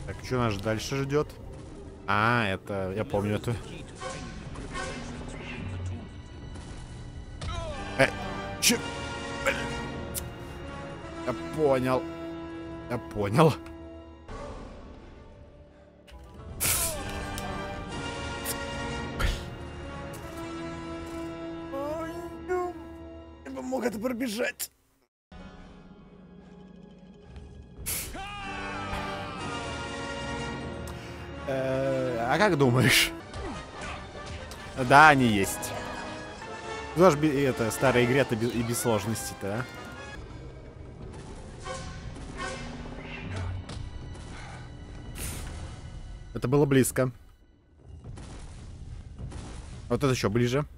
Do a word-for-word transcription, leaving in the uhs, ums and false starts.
Так, что нас дальше ждет? А, это... Я помню это. Э, че? Блин. Я понял. Я понял. Ой, ну, я бы мог это пробежать. Э, а как думаешь? Да, они есть. Знаешь, это старая игре-то и без сложностей-то, а? Это было близко. Вот это еще ближе.